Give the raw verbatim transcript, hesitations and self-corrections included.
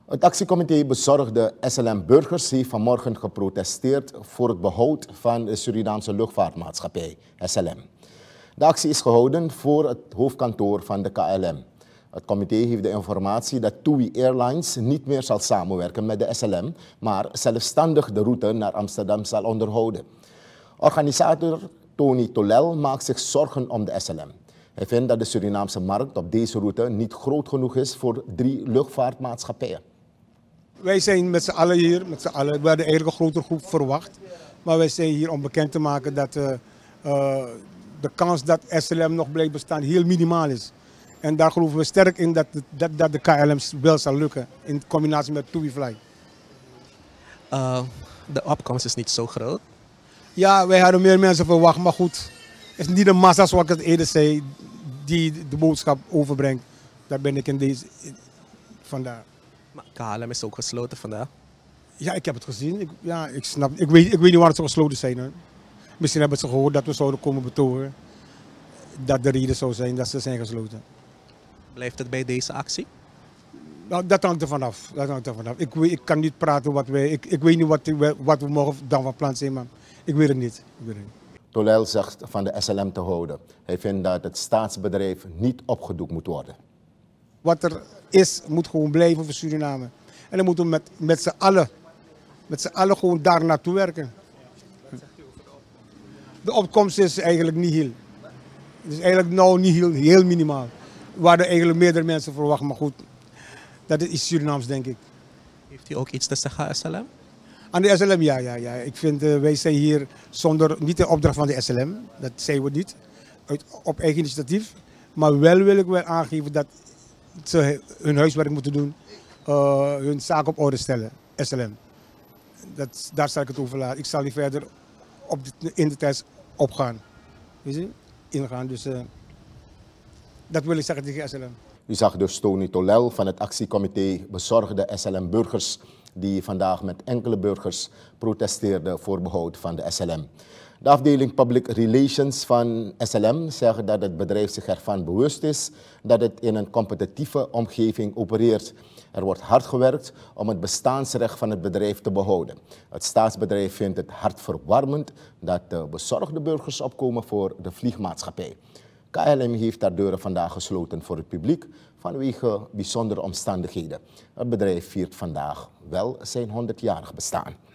Het actiecomité Bezorgde S L M-burgers heeft vanmorgen geprotesteerd voor het behoud van de Surinaamse luchtvaartmaatschappij S L M. De actie is gehouden voor het hoofdkantoor van de K L M. Het comité heeft de informatie dat TUI Airlines niet meer zal samenwerken met de S L M, maar zelfstandig de route naar Amsterdam zal onderhouden. Organisator Tony Tolel maakt zich zorgen om de S L M. Hij vindt dat de Surinaamse markt op deze route niet groot genoeg is voor drie luchtvaartmaatschappijen. Wij zijn met z'n allen hier, met z'n allen. We hadden eigenlijk een grotere groep verwacht. Maar wij zijn hier om bekend te maken dat uh, uh, de kans dat S L M nog blijft bestaan heel minimaal is. En daar geloven we sterk in dat, dat, dat de K L M wel zal lukken in combinatie met TUI Fly. Uh, de opkomst is niet zo groot. Ja, wij hadden meer mensen verwacht, maar goed. Het is niet de massa zoals ik het eerder zei die de boodschap overbrengt. Daar ben ik in deze vandaar. Maar K L M is ook gesloten vandaag. Ja, ik heb het gezien. Ik, ja, ik, snap, ik, weet, ik weet niet waar ze gesloten zijn. Hoor. Misschien hebben ze gehoord dat we zouden komen betogen. Dat de reden zou zijn dat ze zijn gesloten. Blijft het bij deze actie? Nou, dat hangt er vanaf. Dat hangt er vanaf. Ik, ik kan niet praten wat wij. Ik, ik weet niet wat, wat we morgen dan van plan zijn, maar ik weet het niet. Ik weet het niet. Tolel zegt van de S L M te houden. Hij vindt dat het staatsbedrijf niet opgedoekt moet worden. Wat er is, moet gewoon blijven voor Suriname. En dan moeten we met, met z'n allen, met z'n allen gewoon daar naartoe werken. De opkomst is eigenlijk niet heel. Het is eigenlijk nou niet heel, heel minimaal. We hadden eigenlijk meerdere mensen verwacht, maar goed, dat is Surinaams denk ik. Heeft u ook iets te zeggen aan S L M? Aan de S L M, ja, ja, ja. Ik vind, uh, wij zijn hier zonder, niet de opdracht van de S L M, dat zeggen we niet, uit, op eigen initiatief. Maar wel wil ik wel aangeven dat ze hun huiswerk moeten doen, uh, hun zaak op orde stellen, S L M. Dat, daar zal ik het over laten. Ik zal niet verder op de, in de tijd opgaan, weet je, ingaan. Dus uh, dat wil ik zeggen tegen S L M. U zag dus Tony Tolel van het actiecomité Bezorgde S L M-burgers die vandaag met enkele burgers protesteerde voor behoud van de S L M. De afdeling Public Relations van S L M zegt dat het bedrijf zich ervan bewust is dat het in een competitieve omgeving opereert. Er wordt hard gewerkt om het bestaansrecht van het bedrijf te behouden. Het staatsbedrijf vindt het hartverwarmend dat de bezorgde burgers opkomen voor de vliegmaatschappij. K L M heeft haar deuren vandaag gesloten voor het publiek vanwege bijzondere omstandigheden. Het bedrijf viert vandaag wel zijn honderdjarig bestaan.